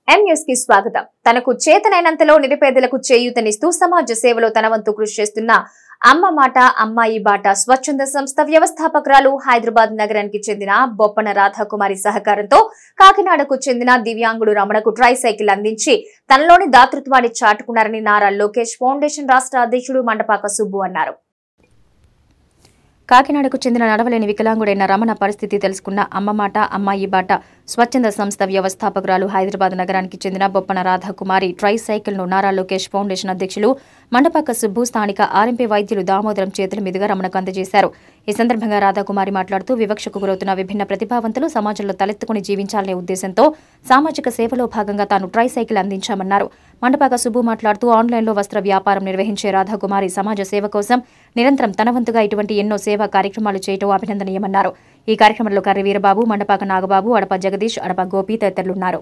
M news కి స్వాగతం. తనకు చేతనైనంతలో నిరుపేదలకు చేయూతనిస్తూ సమాజ సేవలో తన వంతు కృషి చేస్తున్న అమ్మ మాట అమ్మాయి బాట స్వచ్ఛంద సంస్థ వ్యవస్థాపకురాలు హైదరాబాద్ నగరానికి చెందిన బొప్పన రాధాకుమారి సహకారంతో కాకినాడకు చెందిన దివ్యాంగుడు రమణకు ట్రైసైకిల్ అందించి తనలోని దాతృత్వాన్ని చాటుకున్నారని నారా లోకేష్ ఫౌండేషన్ రాష్ట్ర అధ్యక్షుడు మండపాక సుబ్బు అన్నారు. కాకినాడకు చెందిన నడవలేని వికలాంగుడైన రమణ పరిస్థితి తెలుసుకున్న అమ్మ మాట అమ్మాయి బాట స్వచ్ఛంద సంస్థ వ్యవస్థాపకురాలు హైదరాబాద్ నగరానికి చెందిన బొప్పన రాధాకుమారి ట్రైసైకిల్ను నారా లోకేష్ ఫౌండేషన్ అధ్యక్షులు మండపాక సుబ్బు స్థానిక ఆర్ఎంపీ వైద్యులు దామోదరం చేతుల మీదుగా రమణకు అందజేశారు. ఈ సందర్భంగా రాధాకుమారి మాట్లాడుతూ వివక్షకు గురవుతున్న విభిన్న ప్రతిభావంతులు సమాజంలో తలెత్తుకుని జీవించాలనే ఉద్దేశంతో సామాజిక సేవలో భాగంగా తాను ట్రైసైకిల్ అందించామన్నారు. మండపాక సుబ్బు మాట్లాడుతూ ఆన్లైన్లో వస్త్ర వ్యాపారం నిర్వహించే రాధాకుమారి సమాజ సేవ కోసం నిరంతరం తన వంతుగా ఇటువంటి ఎన్నో సేవా కార్యక్రమాలు చేయటం అభినందనీయమన్నారు. ఈ కార్యక్రమంలో కర్రి వీరబాబు, మండపాక నాగబాబు, అడప జగదీష్, అడప గోపి తదితరులున్నారు.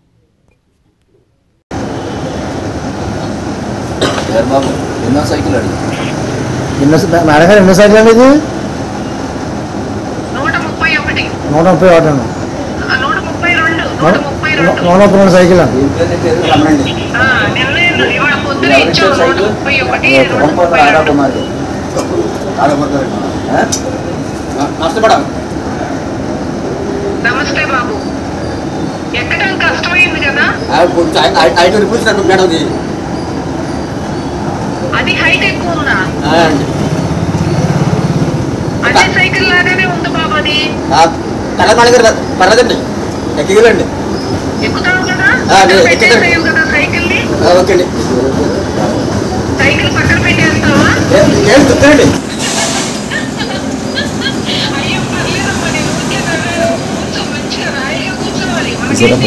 సైకిల్ నమస్తే బాబు. ఎక్కడం కష్టమైంది కదా? అది హైట్ ఎక్కువ ఉందా? అదే సైకిల్ లాగానే ఉంది బాబు. అది పర్లేదండి, ఎక్కుతావు కదా? కదా సైకిల్ ని సైకిల్ పక్కన పెట్టేస్తావా? అయ్యో పర్లేదమ్మా, నేను కొంచెం మంచిగా రాయిగా కూర్చోవాలి.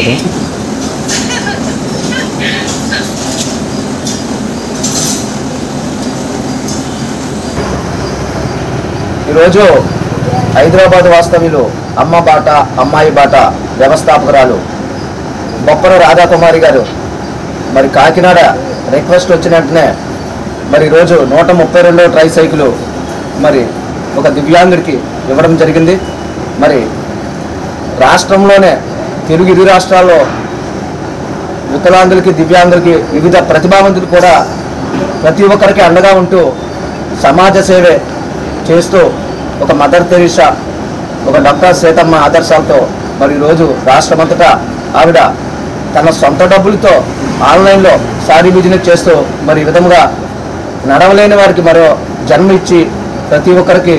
ఈరోజు హైదరాబాద్ వాస్తవ్యులు అమ్మ బాట అమ్మాయి బాట వ్యవస్థాపకురాలు బొప్పన రాధాకుమారి గారు మరి కాకినాడ రిక్వెస్ట్ వచ్చిన వెంటనే మరి ఈరోజు 132వ ట్రైసైకిల్ మరి ఒక దివ్యాంగుడికి ఇవ్వడం జరిగింది. మరి రాష్ట్రంలోనే తెలుగు ఇరు రాష్ట్రాల్లో వికలాంగులకి దివ్యాంగులకి వివిధ ప్రతిభావంతులు కూడా ప్రతి ఒక్కరికి అండగా ఉంటూ సమాజ సేవే చేస్తూ ఒక మదర్ తెరీసా, ఒక డాక్టర్ సీతమ్మ ఆదర్శాలతో మరి ఈరోజు రాష్ట్రమంతటా ఆవిడ తన సొంత డబ్బులతో ఆన్లైన్లో సారీ బిజినెస్ చేస్తూ మరి ఈ విధంగా నడవలేని వారికి మరో జన్మ ఇచ్చి ప్రతి ఒక్కరికి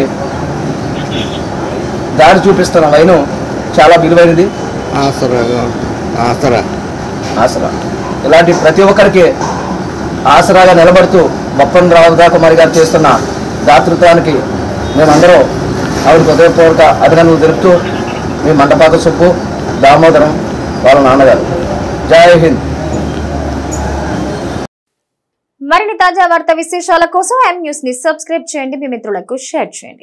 దారి చూపిస్తున్న వైను చాలా విలువైనది. ఆసరా ఇలాంటి ప్రతి ఒక్కరికి ఆసరాగా నిలబడుతూ బొప్పన రాధాకుమారి గారు చేస్తున్న దాతృత్వానికి మేమందరం ఆవిడకి హృదయపూర్వక అభినందనలు తెలుపుతూ మీ మండపాక సుబ్బు, దామోదరం వాళ్ళ నాన్నగారు. జై హింద్. మరిన్ని తాజా వార్తా విశేషాల కోసం ఎం న్యూస్ ని సబ్స్క్రైబ్ చేయండి, మీ మిత్రులకు షేర్ చేయండి.